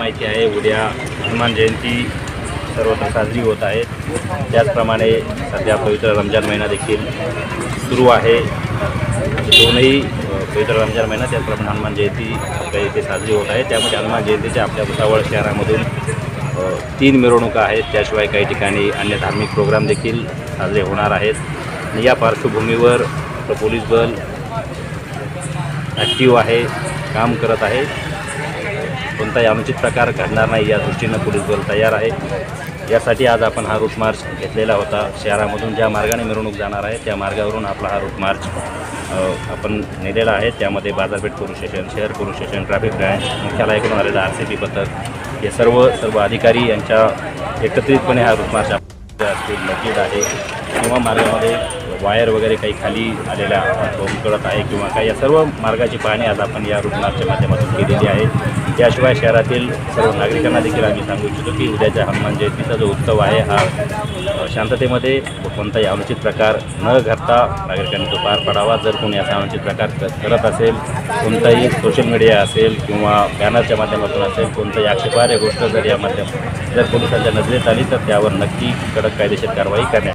माहिती आहे, उद्या हनुमान जयंती सर्वत्र साजरी होत आहे। त्याचप्रमाणे सध्या पवित्र रमजान महिना देखील सुरू आहे। दोनही पवित्र रमजान महिना त्याचप्रमाणे हनुमान जयंती आपल्या इथे साजरी होत आहे। त्यामध्ये हनुमान जयंतीच्या आपल्या भुसावळ शहरामधून 3 मिरवणुका आहेत। त्याशिवाय काही ठिकाणी अन्य धार्मिक प्रोग्राम देखील साजरे होणार आहेत। या पार्श्वभूमीवर पोलीस दल ॲक्टिव्ह आहे, काम करत आहे। कोणताही अनुचित प्रकार घडणार नाही या दृष्टीनं पोलीस दल तयार आहे। यासाठी आज आपण हा रूट मार्च घेतलेला होता। शहरामधून ज्या मार्गाने मिरवणूक जाणार आहे त्या मार्गावरून आपला हा रूट मार्च आपण नेलेला आहे। त्यामध्ये बाजारपेठ पोलीस स्टेशन, शहर पोलीस स्टेशन, ट्रॅफिक ब्रँच, मुख्यालयाकडून आलेला RCP पथक हे सर्व अधिकारी यांच्या एकत्रितपणे हा रूट मार्च असतील, मस्जिद आहे किंवा मार्गामध्ये वायर वगैरे काही खाली आलेल्या कळत आहे किंवा काही, या सर्व मार्गाची पाहणी आज आपण या रूट मार्चच्या माध्यमातून केलेली आहे। त्याशिवाय शहरातील सर्व नागरिकांना देखील आम्ही सांगू इच्छितो की उद्याच्या हनुमान जयंतीचा जो उत्सव आहे हा शांततेमध्ये कोणताही अनुचित प्रकार न घडता नागरिकांनी तो पार पडावा। जर कोणी असा अनुचित प्रकार करत असेल, कोणताही सोशल मीडिया असेल किंवा बॅनरच्या माध्यमातून असेल, कोणताही आक्षेपार्ह गोष्ट जर पोलिसांच्या नजरेत आली तर त्यावर नक्की कडक कायदेशीर कारवाई करण्यात